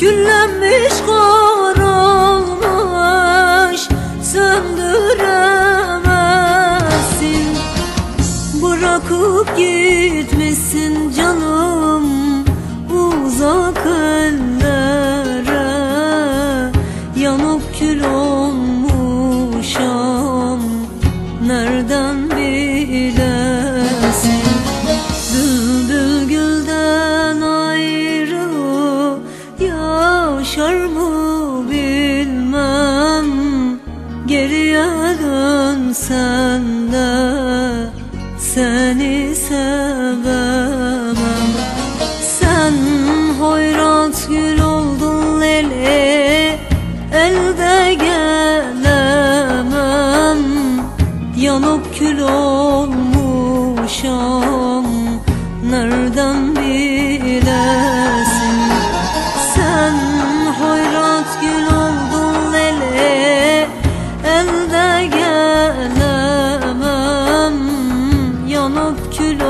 Küllenmiş karalmış, söndüremezsin. Bırakıp gitmişsin canım uzak ellere. Yanıp kül olmuşam, nereden bilesin? Bülbül gülden ayrı yaşar mı bilmem. Geriye dönsen de seni sevemem. Sen hoyrat gül oldun leli, elde gelemem. Yanıp kül olmuşam, nereden bilesin? Sen hoyrat gül oldun leli, elde gelemem. Yanıp kül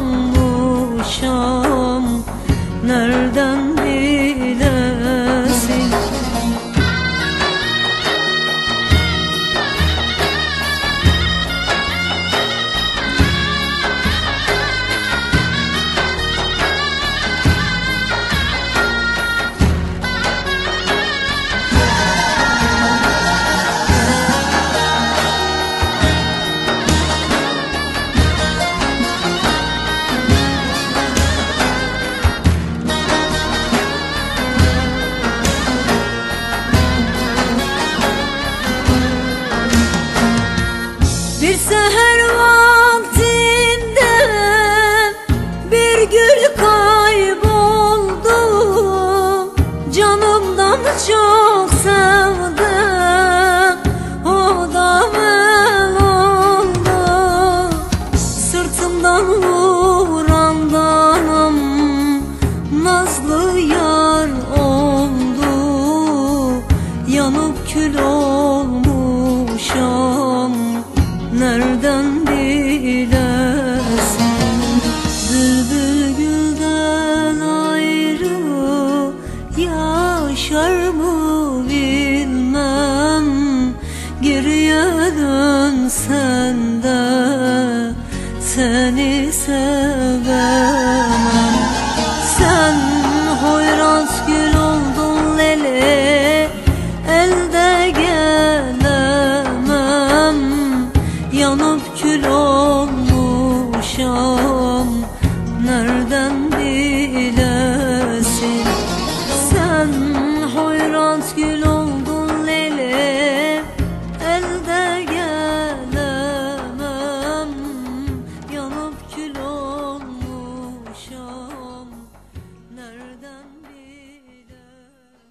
olmuşam, nereden bilesin? Bir seher vaktinde bir gül kayboldu. Canımdan çok sevdim, o da mel oldu. Sırtımdan vurandanım, nazlı yar oldu. Yanıp kül olmuşam, nereden bilesin? Bülbül gülden ayrı yaşar mı bilmem. Geriye dönsen de seni sevemem. Sen hoyrat gül oldun leli, elde gelemem. Yanıp kül olmuşam, nereden bilesin? Sen hoyrat gül oldun leli, elde gelemem. Yanıp kül olmuşam, nereden bilesin?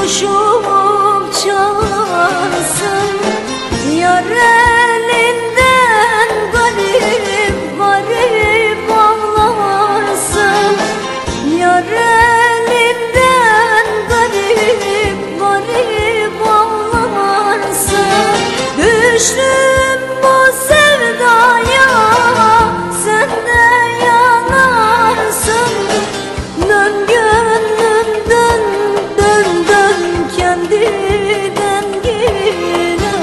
coşup çağırsın. Yar elinden garip garip ağlarsın. Yar elinden garip garip ağlarsın. Düştüm bu sevdaya, sen de yanarsın. Dön gönlüm dön, dön dön kendi dengine.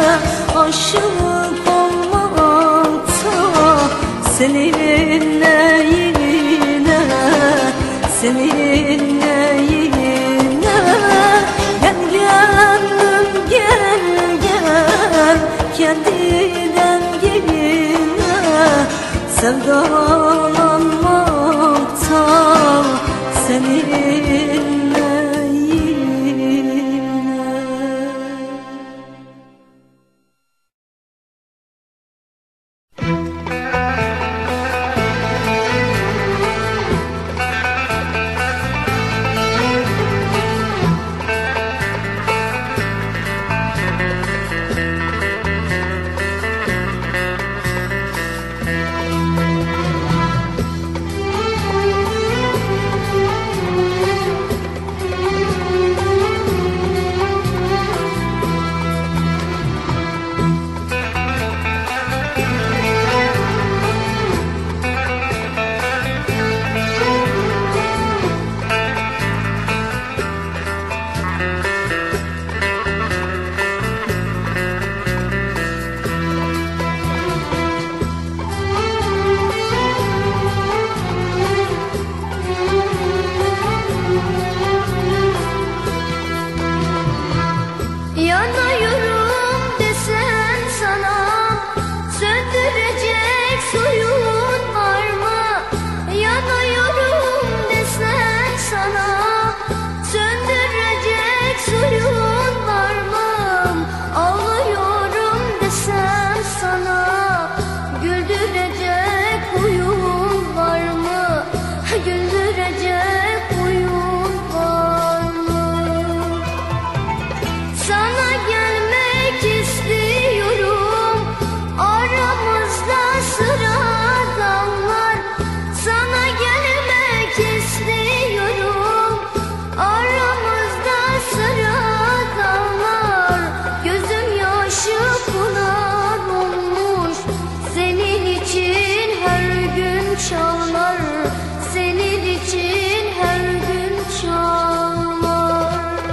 Aşık olmakta seninle yine, seninle yine. Gel gönlüm gel gel kendi dengine. Sevdalanmakta seninle yine. Yanıyorum desen sana, söndürecek suyun var mı? Yanıyorum desen sana, söndürecek suyun var mı? Ağlıyorum desem sana, güldürecek huyun var mı? Güldürecek huyun var mı? Sana gelmek istiyorum, aramızda sıradan var. Sana gelmek istiyorum, aramızda sıradan var. Gözüm yaşı pınar olmuş, senin için her gün çağlar. Senin için her gün çağlar.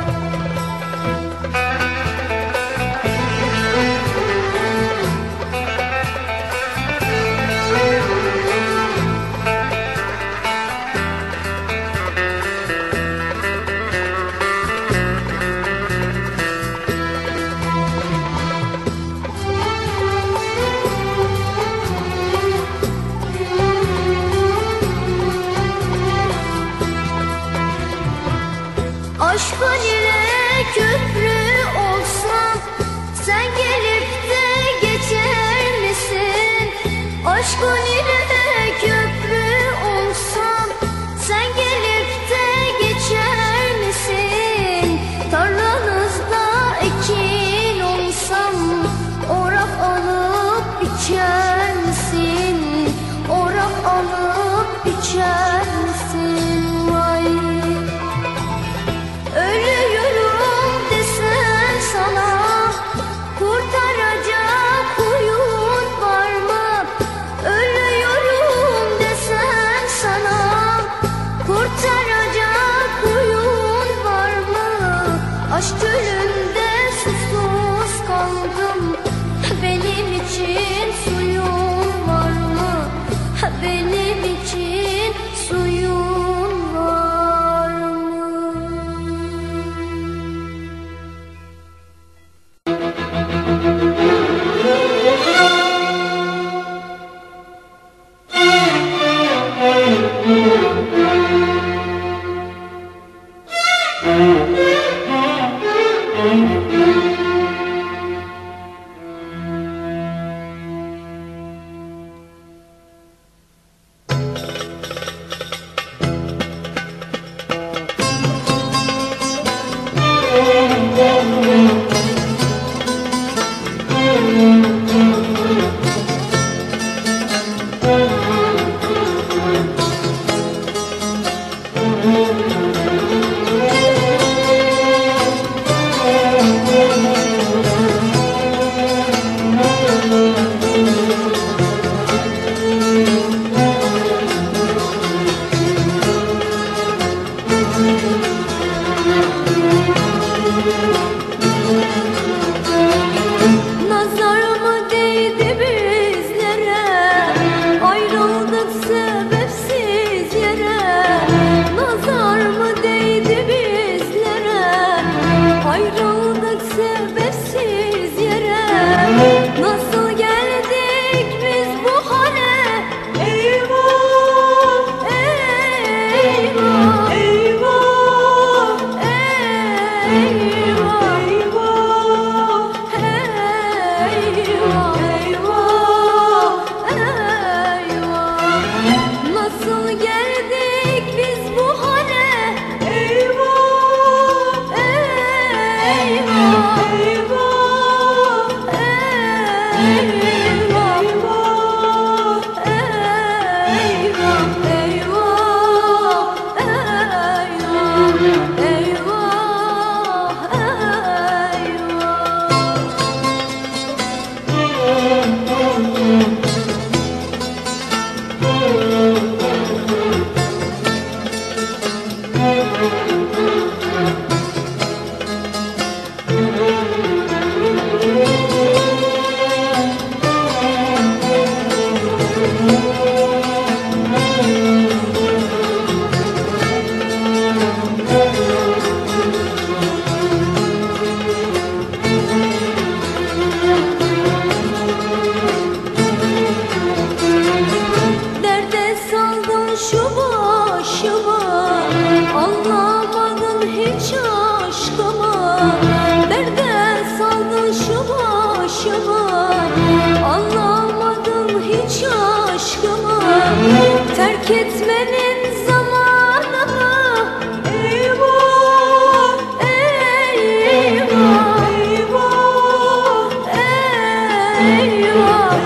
Aşkın ile köprü olsam, sen gelip de geçer misin? Aşkın ile köprü olsam, sen gelip de geçer misin? Tarlanızda ekin olsam, orak alıp içer misin? Orak alıp içer misin? Vay. Ölüyorum desem sana, kurtaracak huyun var mı? Ölüyorum Terk etmenin zamanı mı? Eyvah, eyvah, eyvah, eyvah,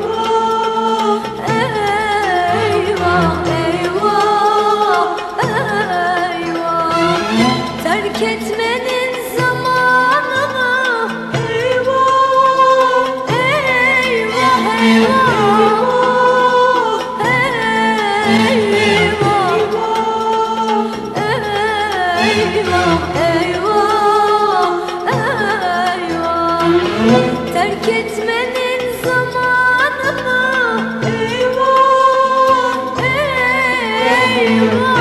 eyvah, eyvah, eyvah. Terk etmenin zamanı mı? Eyvah, eyvah, eyvah. Terk etmenin zamanı mı? Eyvah, eyvah,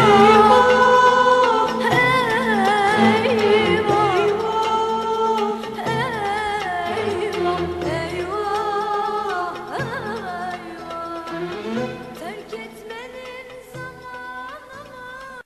eyvah, eyvah, terk etmenin zamanı mı?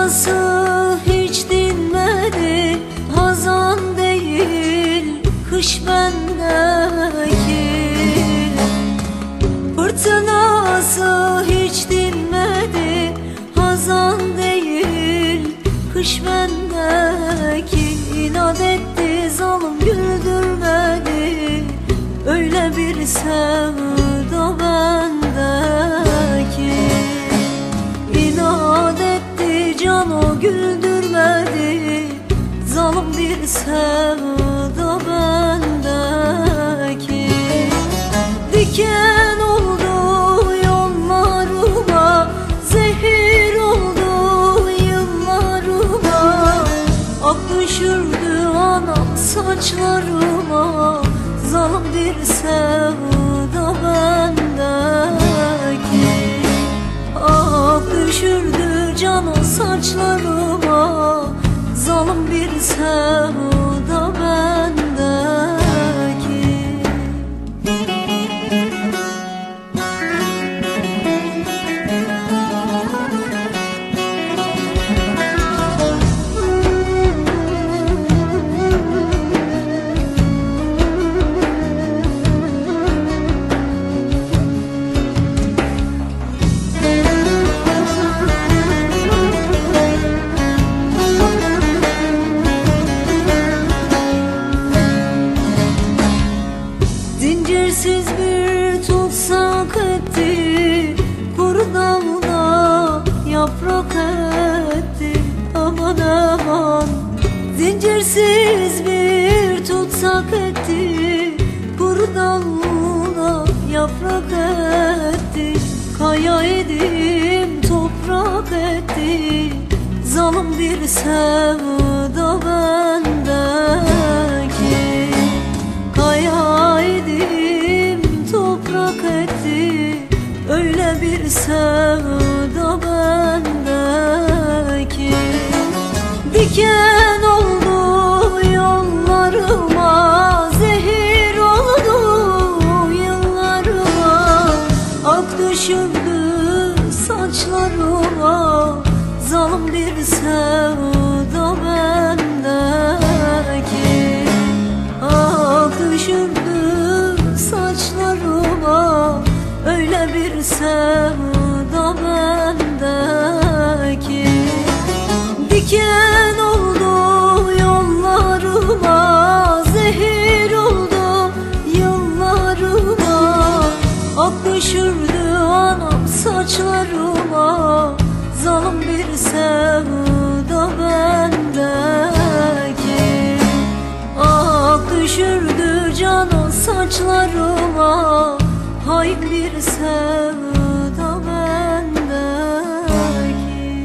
Fırtınası hiç dinmedi, hazan değil kış bendeki. Fırtınası hiç dinmedi, hazan değil kış bendeki. İnat etti zalim güldürmedi, öyle bir sevda bendeki. İnat etti can o güldürmedi, zalim bir sevda bendeki. Diken oldu yollarıma, zehir oldu yıllarıma. Ak düşürdü anam saçlarıma, zalim bir sevda bendeki. Ah düşürdü can o saçlarıma, zalim bir sevda bendeki. Zincirsiz bir tutsak etti, kuru dalda yaprak etti. Aman aman. Zincirsiz bir tutsak etti, kuru dalda yaprak etti. Kaya edim toprak etti, zalim bir sevda bendeki. Kaya edim toprak etti, öyle bir sevda bendeki. Diken oldu yollarıma, zehir oldu yıllarıma. Ak düşürdü saçlarıma, zalim bir sevda bendeki. Ah düşürdü saçlarıma, öyle bir sevda bendeki. Diken oldu yollarıma, zehir oldu yıllarıma. Ak düşürdü anam saçlarıma, zalim bir sevda bendeki. Ah düşürdü can o saçlarıma, hain bir sevda bendeki.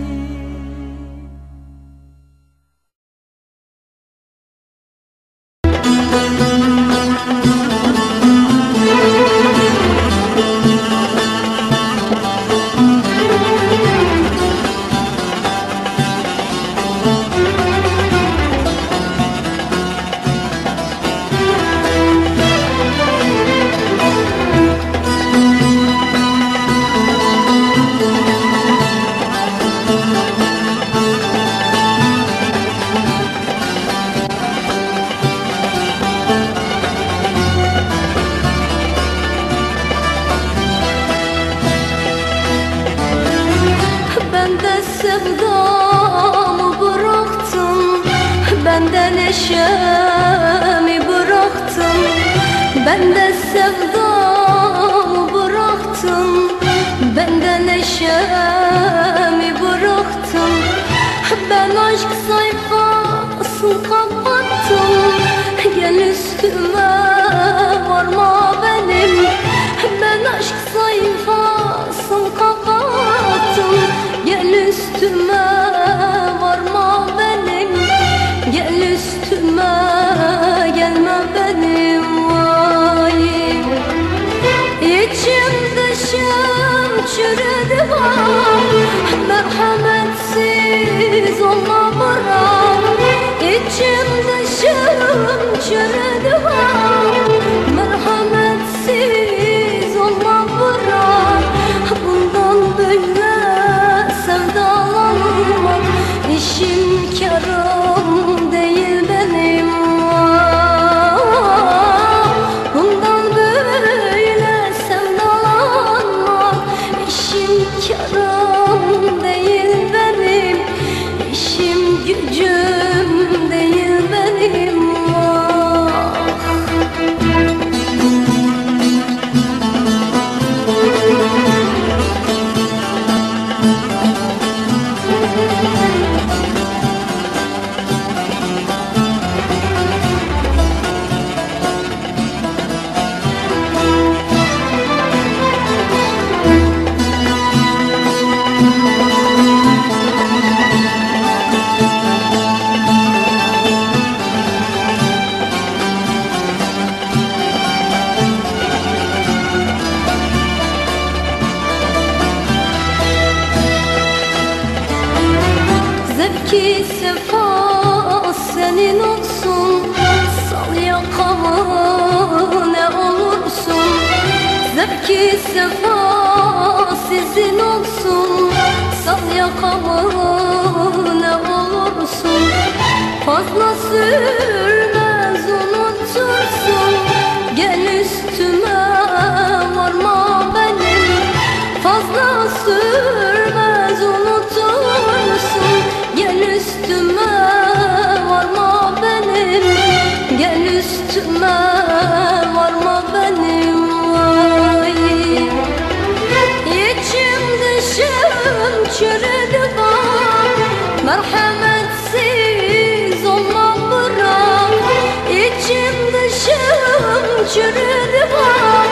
Sevdamı bıraktım, ben de neşemi bıraktım. Ben de sevdamı bıraktım, ben de neşemi bıraktım. Ben aşk sayfasını kapattım, gel üstüme varma benim. Ben aşk sayfasını kapattım, gel üstüme varma benim. Gel üstüme gelme benim. Vay, içim dışım çürüdü vay, merhametsiz olma bırak. İçim dışım çürüdü vay, merhametsiz olma bırak. Bundan böyle sevdalanmak karım değil benim, işim gücüm değil benim. Zevki sefa senin olsun, sal yakamı ne olursun. Zevki sefa sizin olsun, sal yakamı ne olursun. Fazla sürmez unutursun, gel üstüme varma benim. Fazla sürmez unutursun, gel üstüme varma benim. Gel üstüme varma benim. Vay. İçim dışım çürüdü bak, merhametsiz olma bırak. İçim dışım çürüdü bak,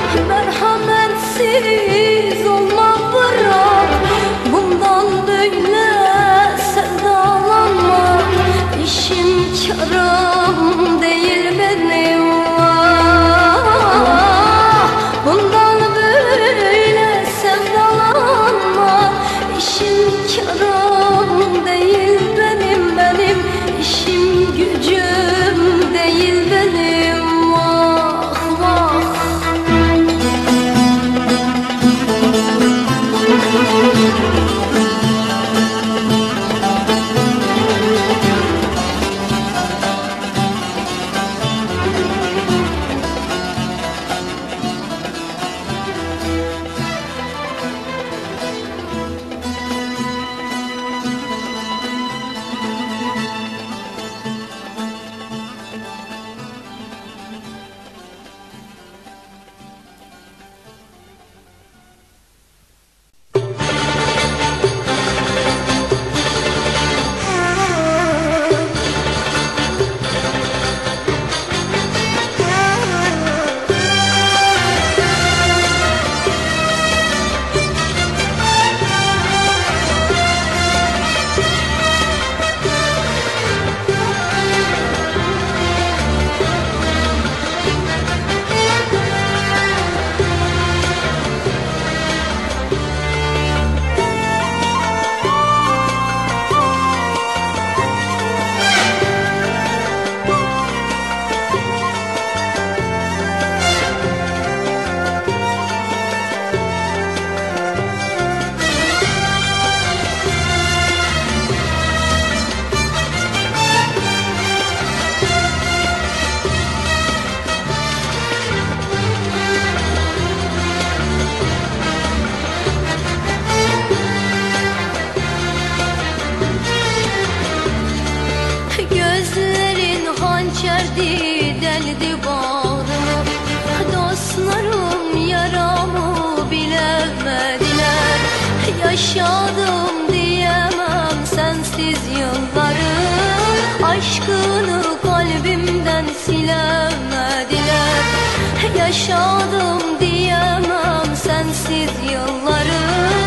merhametsiz olma bırak. Bundan böyle sevdalanma, işim karım değil benim. Bundan böyle sevdalanma, işim karım değil benim, benim işim gücüm değil benim. Vah vah. Gözlerin hançerdi, deldi bağrımı. Dostlarım yaramı bilemediler. Yaşadım diyemem sensiz yılları. Aşkını kalbimden silemediler. Yaşadım diyemem sensiz yılları.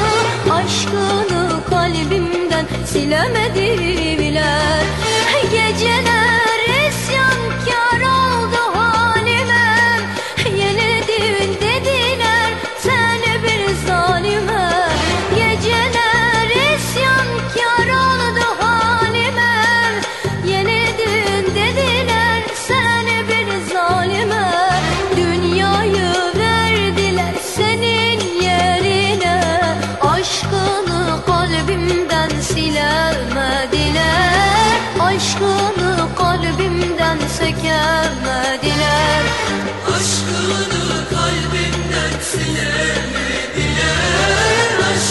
Aşkını kalbimden silemediler. Geceler isyankar oldu halime. Yenildin dediler seni bir zalime. Geceler isyankar oldu halime. Yenildin dediler seni bir zalime. Dünyayı verdiler senin yerine. Aşkını kalbimden silemediler. Aşkını kalbimden sökemediler. Aşkını kalbimden silemediler.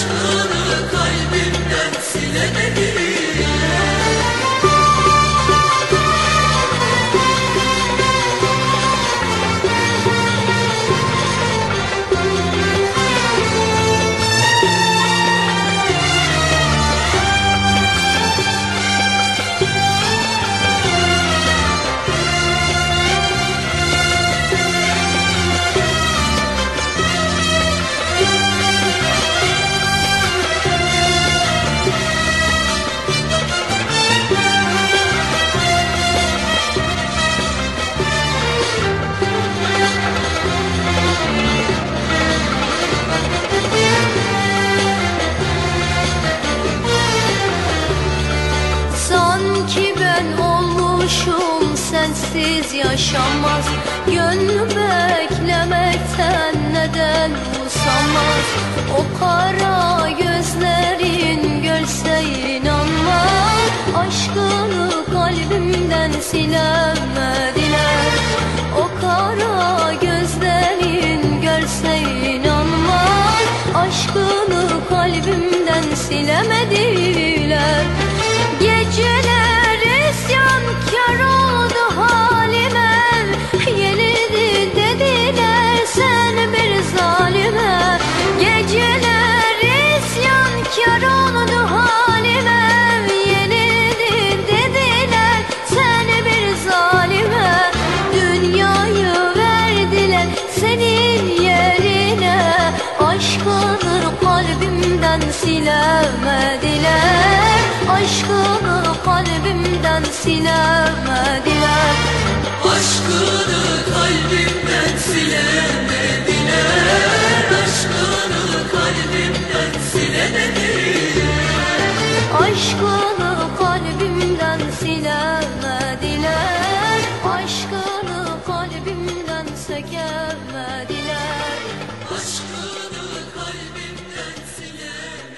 Varoluşum sensiz yaşamaz. Gönlüm beklemekten neden usanmaz? O kara gözlerin görse inanmaz. Aşkını kalbimden silemediler. O kara gözlerin görse inanmaz. Aşkını kalbimden silemediler. Geceler isyankar oldu halime. Yenildi dediler sen bir zalime. Geceler isyankar oldu halime. Yenildi dediler sen bir zalime. Dünyayı verdiler senin yerine. Aşkını kalbimden silemediler. Aşkını kalbimden silemediler. Aşkını kalbimden silemediler. Aşkını kalbimden silemediler. Aşkını kalbimden silemediler. Aşkını kalbimden sökemediler. Aşkını kalbimden silemediler.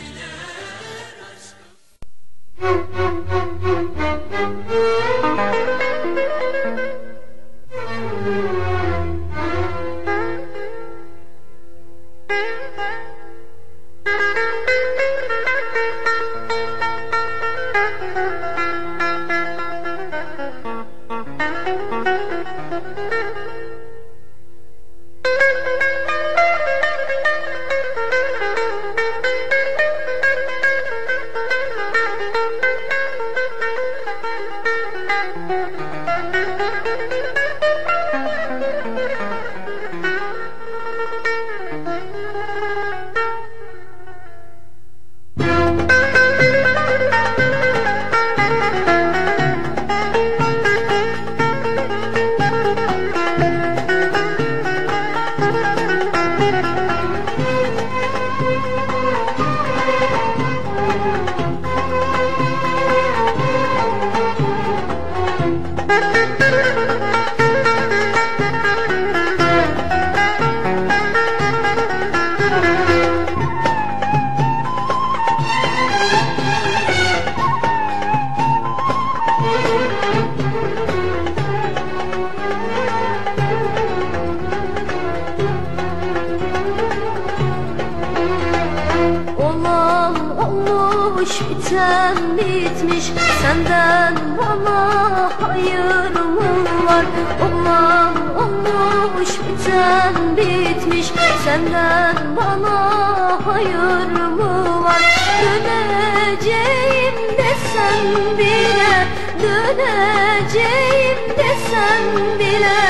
Olmuş biten bitmiş, senden bana hayır mı var? Olan olmuş biten bitmiş, senden bana hayır mı var? Döneceğim desen bile, döneceğim desen bile,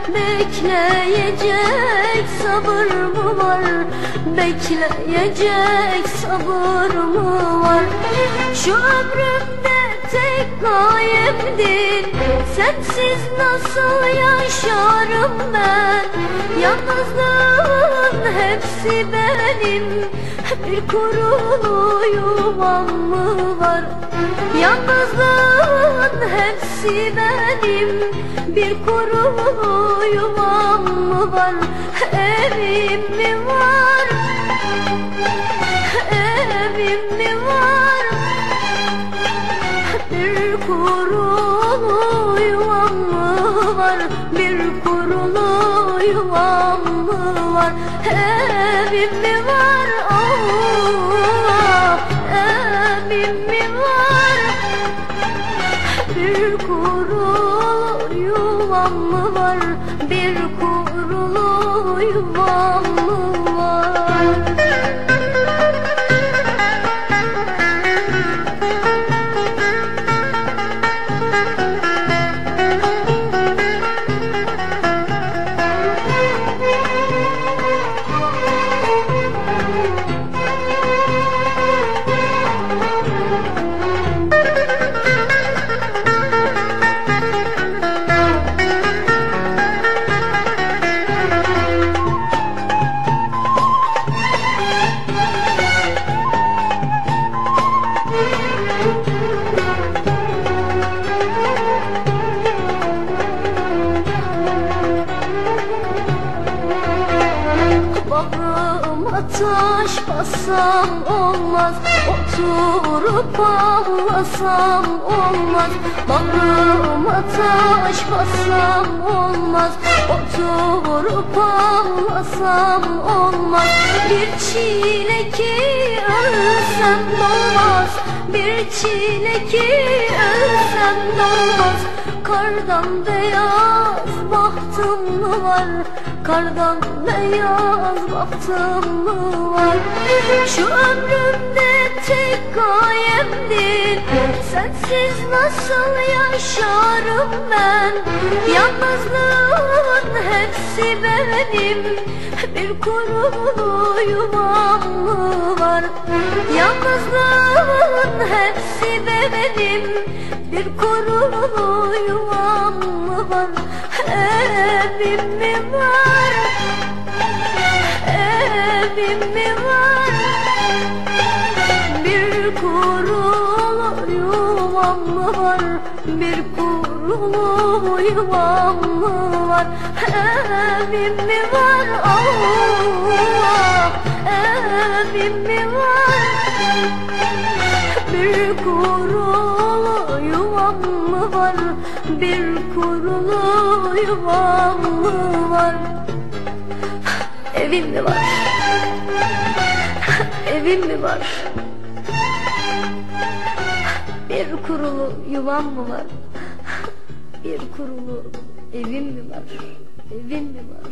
bekleyecek sabır mı var? Bekleyecek sabır mı var? Şu ömrümde tek gayemdin, sensiz nasıl yaşarım ben? Yalnızlığın hepsi benim, bir kurulu yuvam mı var? Yalnızlığın hepsi benim, bir kurulu yuvam mı var? Evim mi var? Evim mi var? Bir kurulu yuvam mı var? Bir kurulu yuvam mı var? Evim mi var? Oh, evim mi var? Bir kurulu yuvam mı var? Bir kurulu yuvam mı var? ağlasam olmaz, oturup ağlasam olmaz. Bağrıma taş bassam olmaz, oturup ağlasam olmaz. Bir çile ki ölsem dolmaz, bir çile ki ölsem dolmaz. Kardan beyaz bahtım mı var, kardan beyaz bahtım mı var? Şu ömrümde tek gayemdin, sensiz nasıl yaşarım ben? Yalnızlığın hepsi benim, bir kurulu yuvam mı var? Yalnızlığın hepsi benim, bir kurulu yuvam mı var? Evim mi var, evim mi var? Bir kurulu yuvam mı var? Bir kurulu yuvam mı var? Evim mi var? Allah, evim mi var? Bir kurulu yuvam mı var? Bir kurulu yuvam mı var? Evim mi var? Evim mi var? Bir kurulu yuvam mı var? Bir kurulu evim mi var? Evim mi var?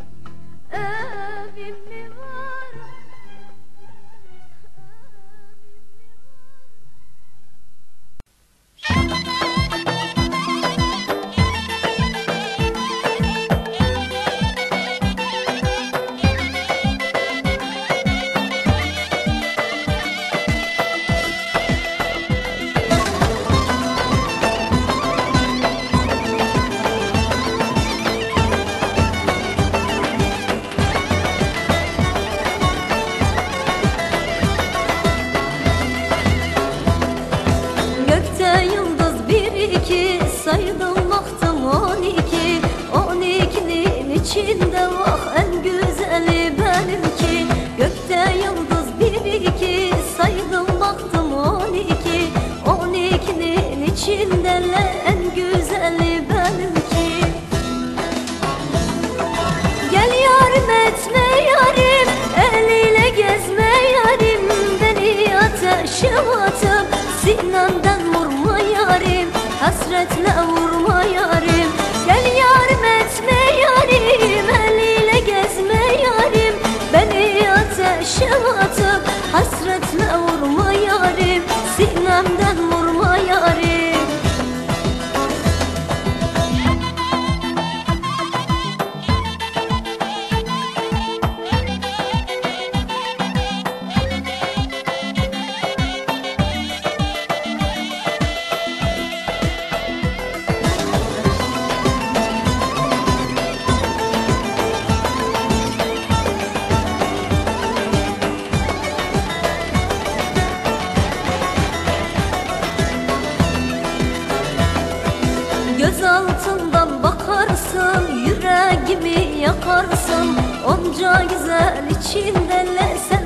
Evim mi var? Saydım baktım 12, 12'nin içinde vah en güzeli benimki. Gökte yıldız 1-2, saydım baktım 12, 12'nin içinde en güzeli benimki. Gel yarim etme yarim, eliyle gezme yarim, beni ateşe atıp sinenden vurma yarim, hasretle vurma yarim. Gel yarim etme yarim, eliyle gezme yarim, beni ateşe atıp hasretle vurma yarim, sinemden vurma yarim. Göz altından bakarsın, yüreğimi yakarsın, onca güzel içinde sen